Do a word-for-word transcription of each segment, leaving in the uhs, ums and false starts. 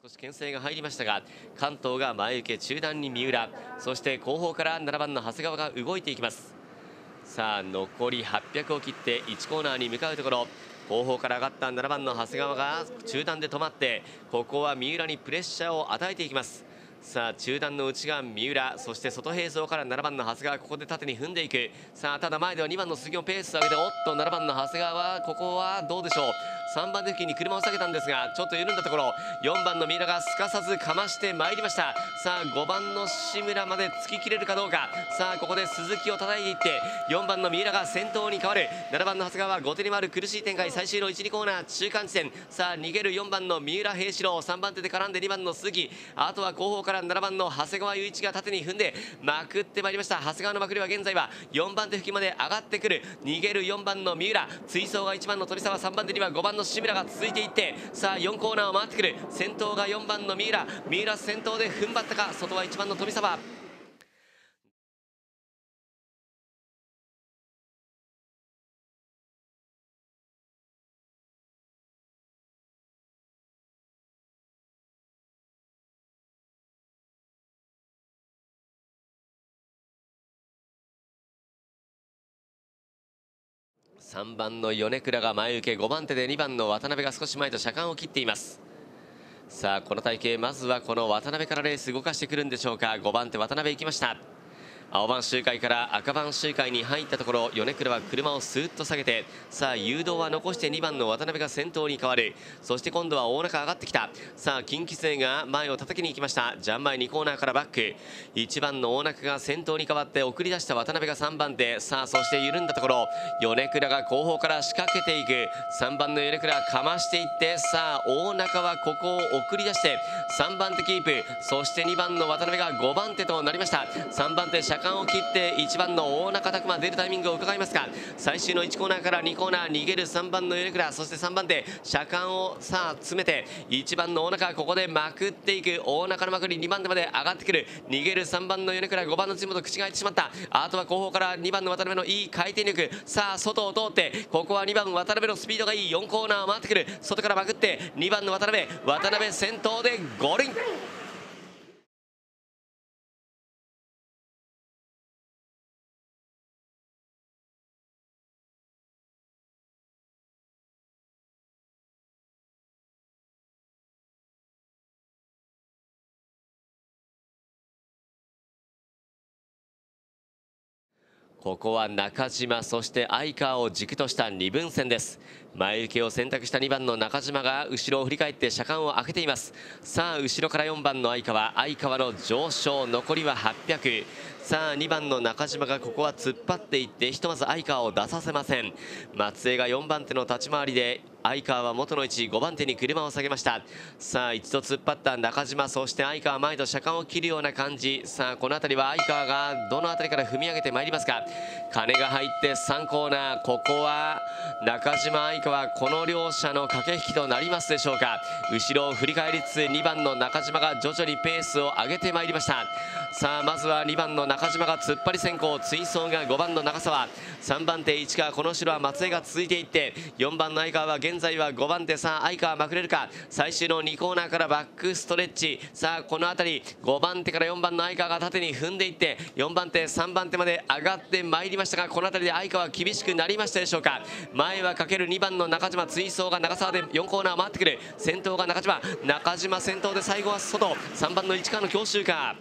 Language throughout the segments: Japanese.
少し牽制が入りましたが、関東が前受け、中段に三浦、そして後方からななばんの長谷川が動いていきます。さあ残りはっぴゃくを切っていちコーナーに向かうところ、後方から上がったななばんの長谷川が中段で止まって、ここは三浦にプレッシャーを与えていきます。さあ中段の内側三浦、そして外並走からななばんの長谷川、ここで縦に踏んでいく。さあただ前ではにばんの杉尾ペースを上げて、おっとななばんの長谷川はここはどうでしょう。さんばん手付近に車を下げたんですが、ちょっと緩んだところ、よんばんの三浦がすかさずかましてまいりました。さあごばんの志村まで突き切れるかどうか。さあここで鈴木を叩いていって、よんばんの三浦が先頭に変わる。ななばんの長谷川は後手に回る苦しい展開、最終のいち、にコーナー中間地点。さあ逃げるよんばんの三浦平四郎、さんばん手で絡んでにばんの鈴木、あとは後方からななばんの長谷川雄一が縦に踏んでまくってまいりました。長谷川のまくりは現在はよんばん手付近まで上がってくる。逃げるよんばんの三浦、追走がいちばんの鳥沢、さんばん手にはごばんの志村が続いていって、さあよんコーナーを回ってくる。先頭がよんばんの三浦、三浦先頭で踏ん張ったか。外はいちばんの富沢。さんばんの米倉が前受け、ごばん手でにばんの渡辺が少し前と車間を切っています。さあこの体型、まずはこの渡辺からレース動かしてくるんでしょうか。ごばん手渡辺行きました。青番周回から赤番周回に入ったところ、米倉は車をスーッと下げて、さあ誘導は残してにばんの渡辺が先頭に変わる。そして今度は大中上がってきた。さあ近畿勢が前を叩きに行きました。ジャンマイにコーナーからバック、いちばんの大中が先頭に変わって送り出した渡辺がさんばん手。さあそして緩んだところ、米倉が後方から仕掛けていく。さんばんの米倉かましていって、さあ大中はここを送り出してさんばん手キープ。そしてにばんの渡辺がごばん手となりました。さんばん手車間を切っていちばんの大中拓磨出るタイミングを伺いますか。最終のいちコーナーからにコーナー逃げるさんばんの米倉、そしてさんばん手車間をさあ詰めていちばんの大中、ここでまくっていく。大中のまくりにばん手まで上がってくる。逃げるさんばんの米倉、ごばんの辻本口が開いてしまった。あとは後方からにばんの渡辺のいい回転力。さあ外を通って、ここはにばん渡辺のスピードがいい。よんコーナーを回ってくる。外からまくってにばんの渡辺、渡辺先頭でゴールイン。ここは中島、そして相川を軸としたにぶん線です。前受けを選択したにばんの中島が後ろを振り返って車間を開けています。さあ後ろからよんばんの相川、相川の上昇、残りははっぴゃく。さあにばんの中島がここは突っ張っていって、ひとまず相川を出させません。松江がよんばん手の立ち回りで、相川は元の位置、ごばん手に車を下げました。さあ一度突っ張った中島、そして相川前と車間を切るような感じ。さあこの辺りは相川がどの辺りから踏み上げてまいりますか。金が入ってさんコーナー、ここは中島相川、この両者の駆け引きとなりますでしょうか。後ろを振り返りつつにばんの中島が徐々にペースを上げてまいりました。さあまずはにばんの中島が突っ張り先行、追走がごばんの長沢、さんばん手市川、この後ろは松江が続いていって、よんばんの相川は現在はごばん手。さあ相川まくれるか。最終のにコーナーからバックストレッチ。さあこの辺りごばん手からよんばんの相川が縦に踏んでいって、よんばん手さんばん手まで上がってまいりましたが、この辺りで相川厳しくなりましたでしょうか。前はかけるにばんの中島、追走が長沢でよんコーナー回ってくる。先頭が中島、中島先頭で最後は外、さんばんの市川の強襲か。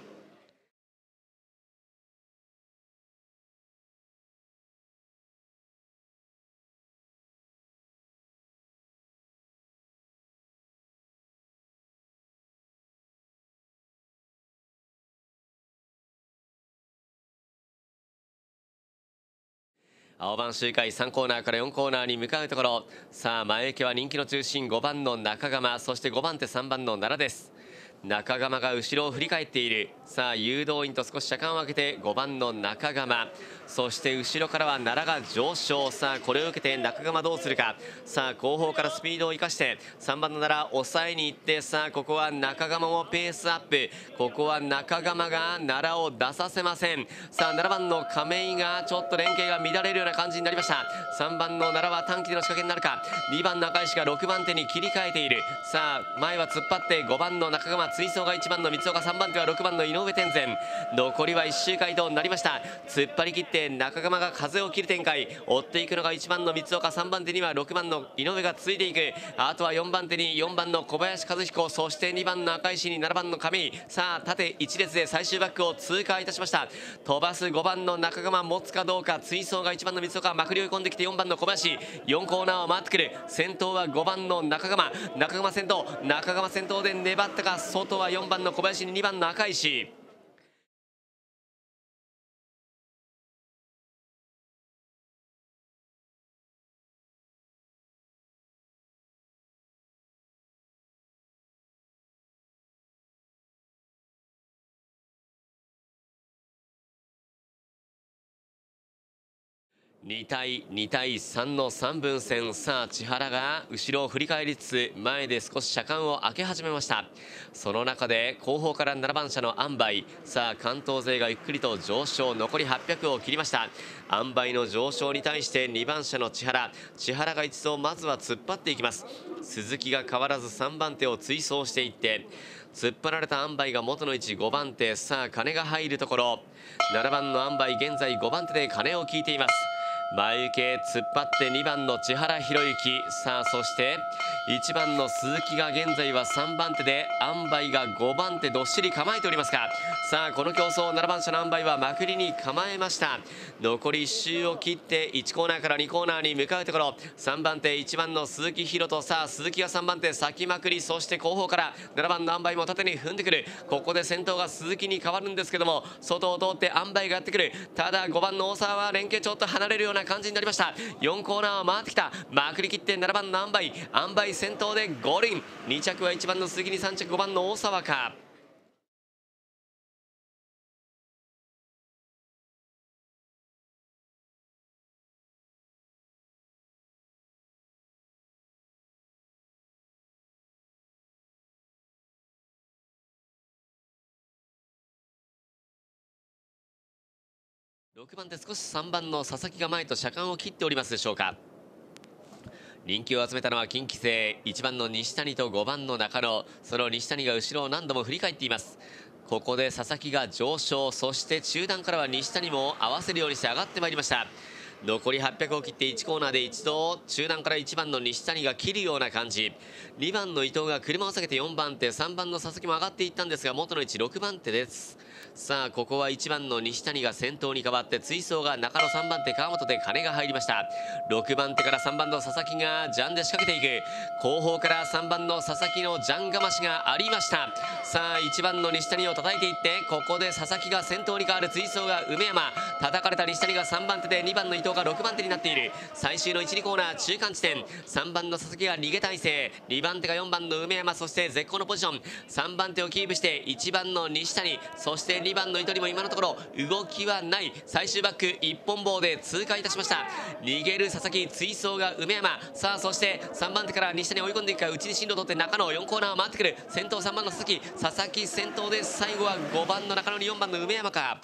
青番周回さんコーナーからよんコーナーに向かうところ、さあ前受けは人気の中心ごばんの中釜、そしてごばん手さんばんの奈良です。 中釜が後ろを振り返っている。さあ誘導員と少し車間を空けてごばんの中釜、そして後ろからは奈良が上昇。さあこれを受けて中釜どうするか。さあ後方からスピードを生かしてさんばんの奈良抑えに行って、さあここは中釜もペースアップ。ここは中釜が奈良を出させません。さあななばんの亀井がちょっと連携が乱れるような感じになりました。さんばんの奈良は短期での仕掛けになるか。にばん中石がろくばん手に切り替えている。さあ前は突っ張ってごばんの中釜、追走がいちばんの三岡、さんばん手はろくばんの井上天然。残りはいっ周回となりました。突っ張り切って中釜が風を切る展開。追っていくのがいちばんの三岡、さんばん手にはろくばんの井上がついていく。あとはよんばん手によんばんの小林和彦、そしてにばんの赤石にななばんの亀井。さあ縦一列で最終バックを通過いたしました。飛ばすごばんの中釜持つかどうか。追走がいちばんの三岡、まくり追い込んできてよんばんの小林、よんコーナーを回ってくる。先頭はごばんの中釜、中釜先頭、中釜先頭で粘ったか。外はよんばんの小林ににばんの赤石。に対に対さんのさんぶん戦。さあ千原が後ろを振り返りつつ前で少し車間を開け始めました。その中で後方からななばん車の塩梅。さあ関東勢がゆっくりと上昇、残りはっぴゃくを切りました。塩梅の上昇に対してにばん車の千原、千原が一走まずは突っ張っていきます。鈴木が変わらずさんばん手を追走していって、突っ張られた塩梅が元の位置ごばん手。さあ金が入るところ、ななばんの塩梅現在ごばん手で金を引いています。前受け突っ張ってにばんの千原博之。さあそしていちばんの鈴木が現在はさんばん手で、塩梅がごばん手どっしり構えておりますが、さあこの競争ななばん車の塩梅はまくりに構えました。残りいっ周を切っていちコーナーからにコーナーに向かうところ、さんばん手いちばんの鈴木博人。さあ鈴木がさんばん手先まくり、そして後方からななばんの塩梅も縦に踏んでくる。ここで先頭が鈴木に変わるんですけども、外を通って塩梅がやってくる。ただごばんの大沢は連携ちょっと離れるような感じになりました。よんコーナーを回ってきた。まくり切ってななばんの塩梅、塩梅先頭でゴールイン。に着はいちばんの鈴木にさん着ごばんの大沢か。ろくばん手少しさんばんの佐々木が前と車間を切っておりますでしょうか。人気を集めたのは近畿勢、いちばんの西谷とごばんの中野。その西谷が後ろを何度も振り返っています。ここで佐々木が上昇、そして中段からは西谷も合わせるようにして上がってまいりました。残りはっぴゃくを切っていちコーナーで一度中段からいちばんの西谷が切るような感じ。にばんの伊藤が車を下げてよんばん手、さんばんの佐々木も上がっていったんですが元の位置ろくばん手です。さあここはいちばんの西谷が先頭に変わって、追走が中野、さんばん手川本で金が入りました。ろくばん手からさんばんの佐々木がジャンで仕掛けていく。後方からさんばんの佐々木のジャンがましがありました。さあいちばんの西谷を叩いていって、ここで佐々木が先頭に変わる。追走が梅山、叩かれた西谷がさんばん手でにばんの伊藤がろくばん手になっている。最終のいち、にコーナー中間地点、さんばんの佐々木が逃げ体勢、にばん手がよんばんの梅山、そして絶好のポジション。さんばん手をキープしていちばんの西谷、そしてにばんの糸にも今のところ動きはない。最終バック一本棒で通過いたしました。逃げる佐々木、追走が梅山。さあそしてさんばん手から西谷追い込んでいくか。内に進路を取って中野、よんコーナーを回ってくる。先頭さんばんの佐々木、佐々木先頭で最後はごばんの中野によんばんの梅山か。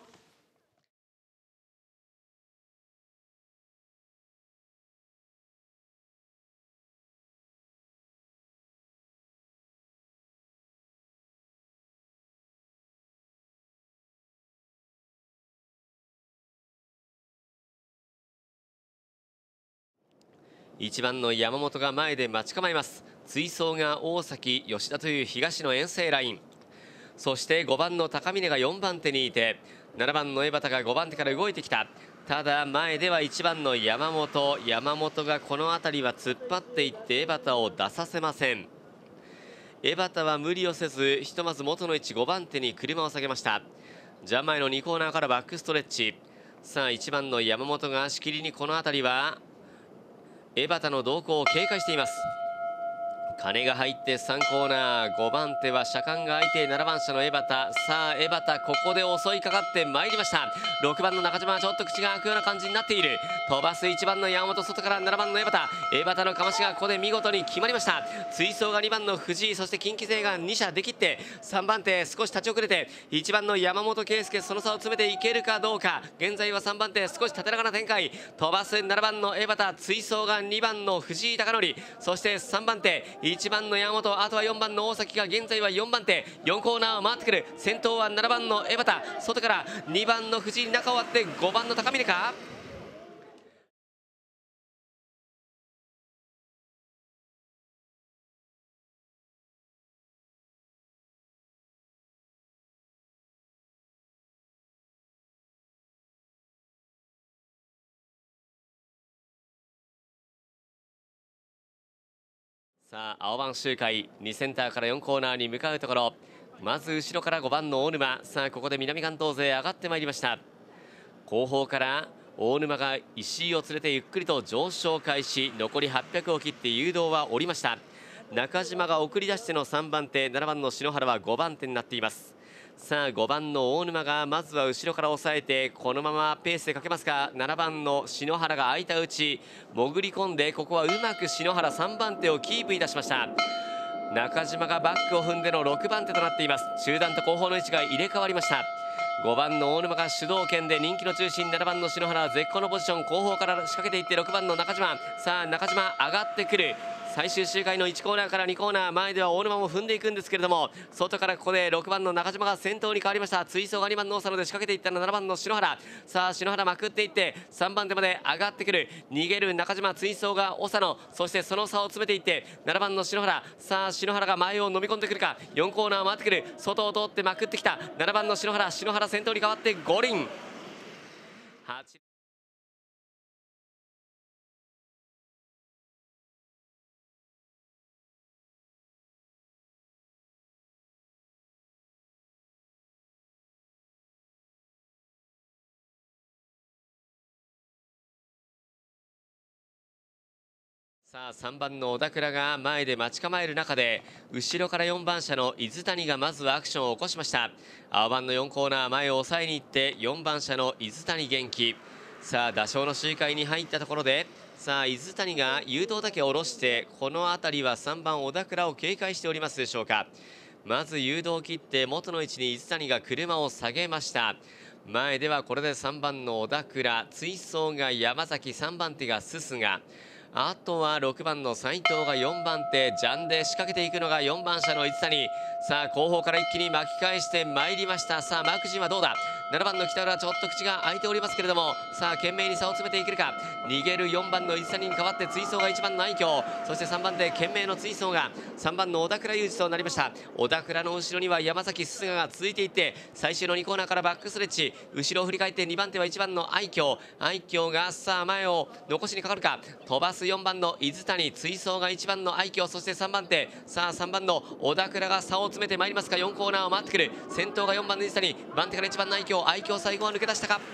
いちばんの山本が前で待ち構えます。追走が大崎、吉田という東の遠征ライン。そしてごばんの高峰がよんばん手にいて、ななばんの江端がごばん手から動いてきた。ただ前ではいちばんの山本、山本がこの辺りは突っ張っていって江端を出させません。江端は無理をせず、ひとまず元の位置ごばん手に車を下げました。ジャン前のにコーナーからバックストレッチ。さあいちばんの山本がしきりにこの辺りは江端の動向を警戒しています。 羽が入ってさんコーナー、ごばん手は車間が空いてななばん車の江端。さあ江端、ここで襲いかかってまいりました。ろくばんの中島はちょっと口が開くような感じになっている。飛ばすいちばんの山本、外からななばんの江端。江端のかましがここで見事に決まりました。追走がにばんの藤井、そして近畿勢がに車できってさんばん手少し立ち遅れていちばんの山本圭介、その差を詰めていけるかどうか。現在はさんばん手少し縦長な展開。飛ばすななばんの江端、追走がにばんの藤井貴則、そしてさんばん手いちばんの山本、あとはよんばんの大崎が現在はよんばん手。よんコーナーを回ってくる。先頭はななばんの江端、外からにばんの藤井、中を割ってごばんの高峰か。さあ青番周回にセンターからよんコーナーに向かうところ、まず後ろからごばんの大沼。さあここで南関東勢上がってまいりました。後方から大沼が石井を連れてゆっくりと上昇開始。残りはっぴゃくを切って誘導は降りました。中島が送り出してのさんばん手、ななばんの篠原はごばん手になっています。さあごばんの大沼がまずは後ろから抑えて、このままペースでかけますか。ななばんの篠原が空いたうち潜り込んで、ここはうまく篠原さんばん手をキープいたしました。中島がバックを踏んでのろくばん手となっています。中段と後方の位置が入れ替わりました。ごばんの大沼が主導権で人気の中心、ななばんの篠原は絶好のポジション。後方から仕掛けていってろくばんの中島。さあ中島上がってくる。最終周回のいちコーナーからにコーナー、前では大沼も踏んでいくんですけれども、外からここでろくばんの中島が先頭に変わりました。追走がにばんの大佐野で仕掛けていったのななばんの篠原。さあ篠原まくっていってさんばん手まで上がってくる。逃げる中島、追走が長野、そしてその差を詰めていってななばんの篠原。さあ篠原が前を飲み込んでくるか。よんコーナー回ってくる。外を通ってまくってきたななばんの篠原。篠原先頭に変わって五輪。はちさあさんばんの小田倉が前で待ち構える中で、後ろからよんばん車の伊豆谷がまずはアクションを起こしました。青番のよんコーナー前を抑えに行ってよんばん車の伊豆谷元気。さあ打賞の周回に入ったところで、さあ伊豆谷が誘導だけ下ろして、この辺りはさんばん小田倉を警戒しておりますでしょうか。まず誘導を切って元の位置に伊豆谷が車を下げました。前ではこれでさんばんの小田倉、追走が山崎、さんばん手が須須が、あとはろくばんの斉藤がよんばん手、ジャンで仕掛けていくのがよんばん車の伊豆谷。さあ後方から一気に巻き返してまいりました。さあマーク陣はどうだ。ななばんの北浦、ちょっと口が開いておりますけれども、さあ懸命に差を詰めていけるか。逃げるよんばんの伊豆谷に代わって追走がいちばんの愛嬌、そしてさんばん手懸命の追走がさんばんの小田倉裕二となりました。小田倉の後ろには山崎須賀が続いていって、最終のにコーナーからバックストレッチ、後ろを振り返ってにばん手はいちばんの愛嬌。愛嬌がさあ前を残しにかかるか。飛ばすよんばんの伊豆谷、追走がいちばんの愛嬌、そしてさんばん手、さあさんばんの小田倉が差を詰めてまいりますか。よんコーナーを回ってくる。先頭がよんばんの伊豆谷、番手からいちばんの愛嬌。愛嬌最後は抜け出したか。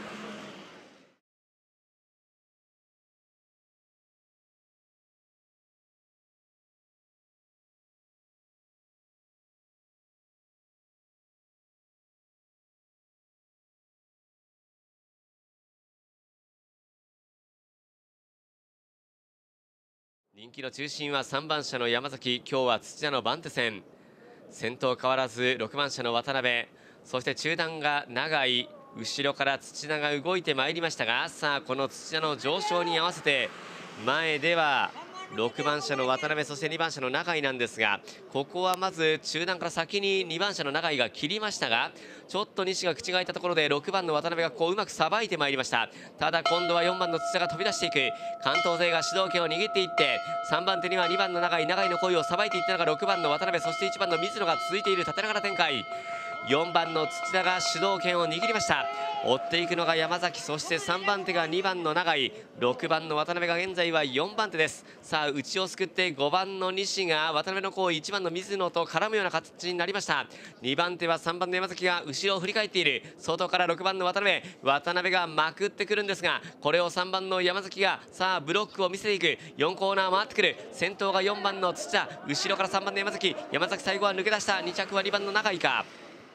人気の中心はさんばん車の山崎。今日は土田の番手戦。先頭変わらずろくばん車の渡辺、そして中段が永井、後ろから土田が動いてまいりましたが、さあこの土田の上昇に合わせて前ではろくばん車の渡辺、そしてにばん車の永井なんですが、ここはまず中段から先ににばん車の永井が切りましたが、ちょっと西が口が開いたところでろくばんの渡辺がこううまくさばいてまいりました。ただ今度はよんばんの土田が飛び出していく。関東勢が主導権を握っていって、さんばん手にはにばんの永井、永井の声をさばいていったのがろくばんの渡辺、そしていちばんの水野が続いている縦長な展開。 よんばんの土田が主導権を握りました。追っていくのが山崎、そしてさんばん手がにばんの永井、ろくばんの渡辺が現在はよんばん手です。さあ内をすくってごばんの西が渡辺の後位いちばんの水野と絡むような形になりました。にばん手はさんばんの山崎が後ろを振り返っている。外からろくばんの渡辺、渡辺がまくってくるんですが、これをさんばんの山崎がさあブロックを見せていく。よんコーナー回ってくる。先頭がよんばんの土田、後ろからさんばんの山崎、山崎最後は抜け出した。に着はにばんの永井か。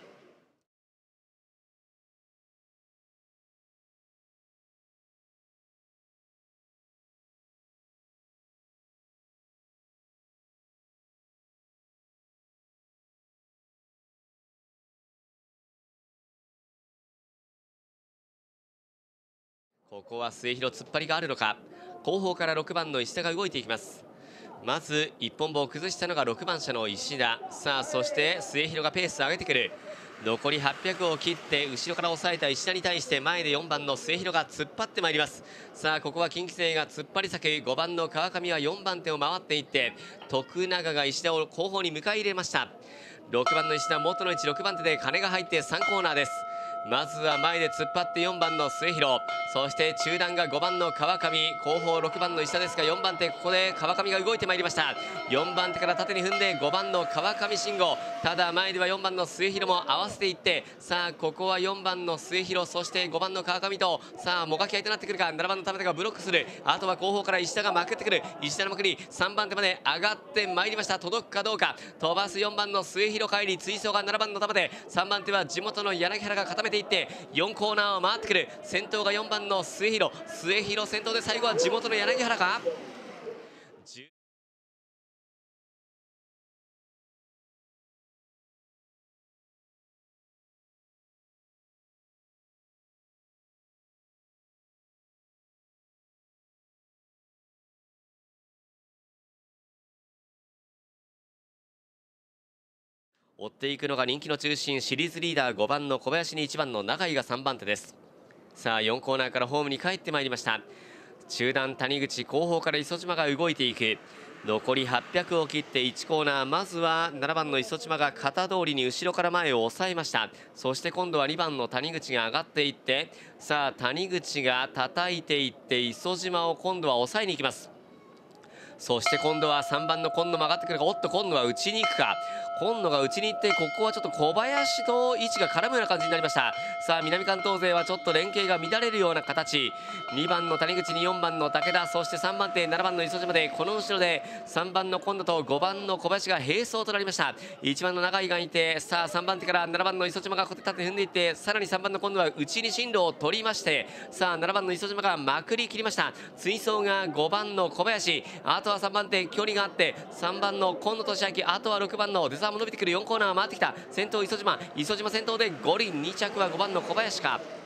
ここは末広突っ張りがあるのか。後方からろくばんの石田が動いていきます。まず一本棒を崩したのがろくばん車の石田。さあそして末広がペースを上げてくる。残りはっぴゃくを切って後ろから抑えた石田に対して前でよんばんの末広が突っ張ってまいります。さあここは近畿勢が突っ張り先、ごばんの川上はよんばん手を回っていって徳永が石田を後方に迎え入れました。ろくばんの石田、元の位置ろくばん手で金が入ってさんコーナーです。まずは前で突っ張ってよんばんの末広、そして中段がごばんの川上、後方ろくばんの石田ですがよんばん手、ここで川上が動いてまいりました。よんばん手から縦に踏んでごばんの川上慎吾、ただ前ではよんばんの末広も合わせていって、さあここはよんばんの末広、そしてごばんの川上とさあもがき合いとなってくるか。ななばんの田辺がブロックする。あとは後方から石田がまくってくる。石田のまくりさんばん手まで上がってまいりました。届くかどうか。飛ばすよんばんの末広帰り、追走がななばんの田辺、さんばん手は地元の柳原が固めていってよんコーナーを回ってくる。先頭がよんばんの末広、末広先頭で最後は地元の柳原か。追っていくのが人気の中心、シリーズリーダーごばんの小林にいちばんの永井がさんばん手です。さあよんコーナーからホームに帰ってまいりました。中段谷口、後方から磯島が動いていく。残りはっぴゃくを切っていちコーナー、まずはななばんの磯島が型通りに後ろから前を抑えました。そして今度はにばんの谷口が上がっていって、さあ谷口が叩いていって磯島を今度は抑えに行きます。そして今度はさんばんの今野も上がってくるが、おっと今度は打ちに行くか。今野が打ちに行って、ここはちょっと小林と位置が絡むような感じになりました。さあ南関東勢はちょっと連携が乱れるような形。にばんの谷口によんばんの武田、そしてさんばん手ななばんの磯島で、この後ろでさんばんの今野とごばんの小林が並走となりました。いちばんの永井がいて、さあさんばん手からななばんの磯島が立って踏んでいって、さらにさんばんの今度は内に進路を取りまして、さあななばんの磯島がまくり切りました。追走がごばんの小林、あとはさんばん手距離があって、さんばんの今野俊明、あとはろくばんの出沢も伸びてくる。よんコーナー回ってきた。先頭磯島、磯島先頭で五輪、に着はごばんの小林か。